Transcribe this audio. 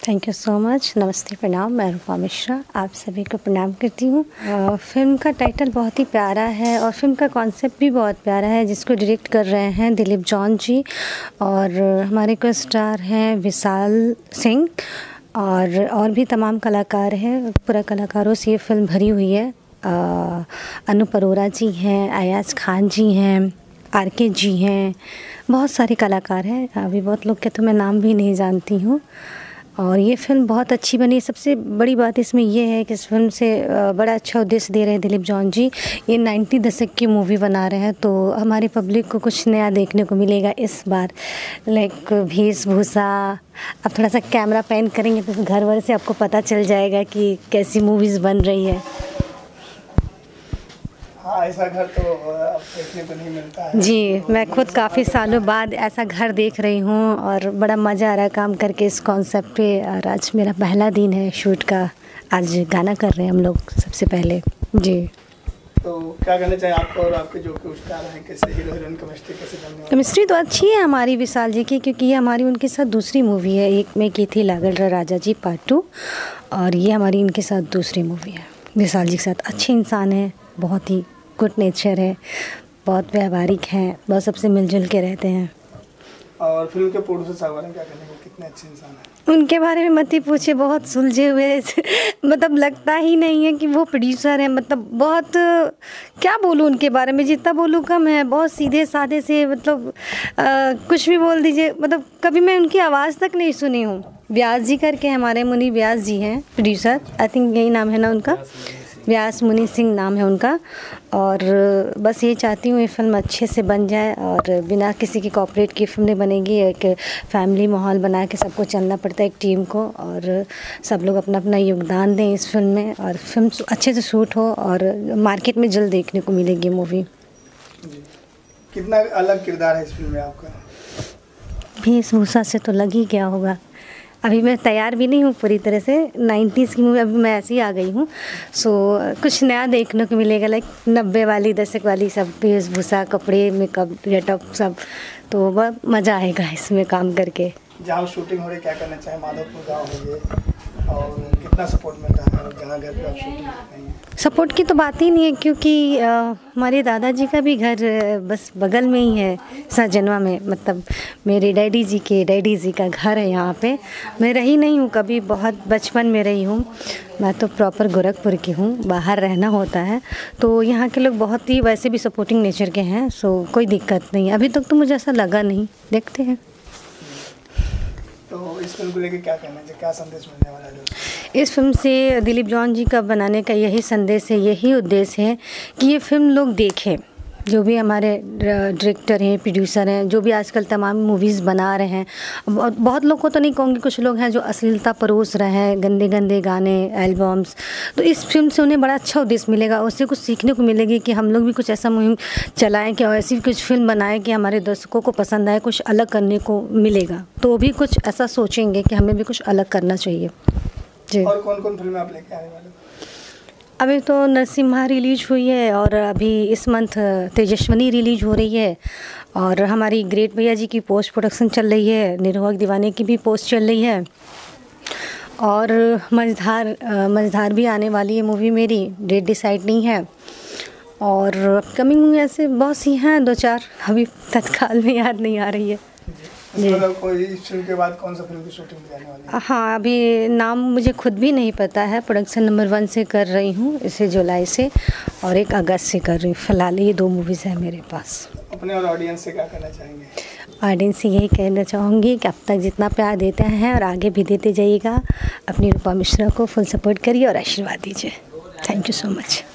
Thank you so much. नमस्ते, प्रणाम। मैं रूपा मिश्रा आप सभी को प्रणाम करती हूँ। फ़िल्म का टाइटल बहुत ही प्यारा है और फिल्म का कॉन्सेप्ट भी बहुत प्यारा है, जिसको डायरेक्ट कर रहे हैं दिलीप जॉन जी और हमारे को स्टार हैं विशाल सिंह और भी तमाम कलाकार हैं। पूरा कलाकारों से ये फिल्म भरी हुई है। अनूप अरोरा जी हैं, अयाज खान जी हैं, आर.के. जी हैं, बहुत सारे कलाकार हैं। अभी बहुत लोग के तो मैं नाम भी नहीं जानती हूँ। और ये फ़िल्म बहुत अच्छी बनी। सबसे बड़ी बात इसमें ये है कि इस फिल्म से बड़ा अच्छा उद्देश्य दे रहे हैं दिलीप जॉन जी। ये 90 दशक की मूवी बना रहे हैं, तो हमारी पब्लिक को कुछ नया देखने को मिलेगा इस बार। लाइक वेशभूषा, अब थोड़ा सा कैमरा पैन करेंगे तो घर वर से आपको पता चल जाएगा कि कैसी मूवीज़ बन रही है। हाँ, ऐसा घर तो अब देखने को नहीं मिलता है। जी, मैं खुद काफ़ी सालों बाद ऐसा घर देख रही हूँ और बड़ा मज़ा आ रहा है काम करके इस कॉन्सेप्ट पे। और आज मेरा पहला दिन है शूट का। आज गाना कर रहे हैं हम लोग सबसे पहले। जी, तो क्या कहना चाहिए आपको और आपके जो कि स्टार हैं, कैसे हीरो हीरोइन केमिस्ट्री कैसे बनने वाली है? केमिस्ट्री तो अच्छी है हमारी विशाल जी की, क्योंकि ये हमारी उनके साथ दूसरी मूवी है। एक में की थी लागल रा राजा जी पार्ट 2 और ये हमारी इनके साथ दूसरी मूवी है। विशाल जी के साथ अच्छे इंसान हैं, बहुत ही गुड नेचर है, बहुत व्यावहारिक हैं, बहुत सबसे मिलजुल के रहते हैं। और फिल्म के प्रोड्यूसर साहब हैं, क्या कहने को कितने अच्छे इंसान हैं? उनके बारे में मत ही पूछे, बहुत सुलझे हुए मतलब लगता ही नहीं है कि वो प्रोड्यूसर हैं। मतलब बहुत क्या बोलूँ उनके बारे में, जितना बोलूँ कम है। बहुत सीधे साधे से, मतलब कुछ भी बोल दीजिए। मतलब कभी मैं उनकी आवाज़ तक नहीं सुनी हूँ। व्यास जी करके हमारे मुनि व्यास जी हैं प्रोड्यूसर, आई थिंक यही नाम है ना उनका, व्यास मुनि सिंह नाम है उनका। और बस ये चाहती हूँ ये फिल्म अच्छे से बन जाए और बिना किसी की कॉपरेट की फिल्म नहीं बनेगी। एक फैमिली माहौल बना के सबको चलना पड़ता है, एक टीम को, और सब लोग अपना अपना योगदान दें इस फिल्म में और फिल्म अच्छे से शूट हो और मार्केट में जल्द देखने को मिलेगी मूवी। कितना अलग किरदार है इस फिल्म में आपका? वेशभूषा से तो लग ही गया होगा। अभी मैं तैयार भी नहीं हूँ पूरी तरह से। 90s की मूवी, अभी मैं ऐसे ही आ गई हूँ। सो कुछ नया देखने को मिलेगा, लाइक 90 वाली दशक वाली सब वेशभूषा, कपड़े, मेकअप, गेटअप सब। तो बहुत मज़ा आएगा इसमें काम करके। जहाँ शूटिंग हो रही, क्या करना चाहे माधोपुर गाँव हो ये, और कितना सपोर्ट मिल रहा है जहाँ घर पे आप शूटिंग करते हैं? सपोर्ट की तो बात ही नहीं है, क्योंकि हमारे दादाजी का भी घर बस बगल में ही है, सहजनवा में। मतलब मेरे डैडी जी का घर है यहाँ पे। मैं रही नहीं हूँ कभी, बहुत बचपन में रही हूँ। मैं तो प्रॉपर गोरखपुर की हूँ, बाहर रहना होता है। तो यहाँ के लोग बहुत ही वैसे भी सपोर्टिंग नेचर के हैं। सो कोई दिक्कत नहीं, अभी तक तो मुझे ऐसा लगा नहीं। देखते हैं। तो इस फिल्म को लेकर क्या कहना चाहिए, क्या संदेश मिलने वाला है? इस फिल्म से दिलीप जॉन जी का बनाने का यही संदेश है, यही उद्देश्य है कि ये फिल्म लोग देखें। जो भी हमारे डायरेक्टर हैं, प्रोड्यूसर हैं, जो भी आजकल तमाम मूवीज़ बना रहे हैं, बहुत लोग को तो नहीं कहूँगी, कुछ लोग हैं जो अश्लीलता परोस रहे हैं, गंदे गंदे गाने, एल्बम्स। तो इस फिल्म से उन्हें बड़ा अच्छा उद्देश्य मिलेगा, उससे कुछ सीखने को मिलेगी कि हम लोग भी कुछ ऐसा मुहिम चलाएं कि ऐसी कुछ फिल्म बनाएं कि हमारे दर्शकों को पसंद आए, कुछ अलग करने को मिलेगा। तो भी कुछ ऐसा सोचेंगे कि हमें भी कुछ अलग करना चाहिए। जी। और कौन कौन फिल्में आप लेके आने वाले? अभी तो नरसिम्हा रिलीज हुई है और अभी इस मंथ तेजस्विनी रिलीज हो रही है। और हमारी ग्रेट भैया जी की पोस्ट प्रोडक्शन चल रही है, निरहुआ दीवाने की भी पोस्ट चल रही है। और मझधार भी आने वाली है मूवी मेरी, डेट डिसाइड नहीं है। और अपकमिंग ऐसे बहुत सी हैं, 2-4 अभी तत्काल में याद नहीं आ रही है। कोई फिल्म के बाद कौन सा फिल्म की शूटिंग में जाने वाली है? हाँ, अभी नाम मुझे खुद भी नहीं पता है। प्रोडक्शन नंबर 1 से कर रही हूँ, इसे जुलाई से, और एक अगस्त से कर रही हूँ। फिलहाल ये 2 मूवीज़ हैं मेरे पास। अपने और ऑडियंस से क्या कहना चाहेंगे? ऑडियंस से यही कहना चाहूँगी कि अब तक जितना प्यार देते हैं और आगे भी देते जाइएगा। अपनी रूपा मिश्रा को फुल सपोर्ट करिए और आशीर्वाद दीजिए। Thank you so much.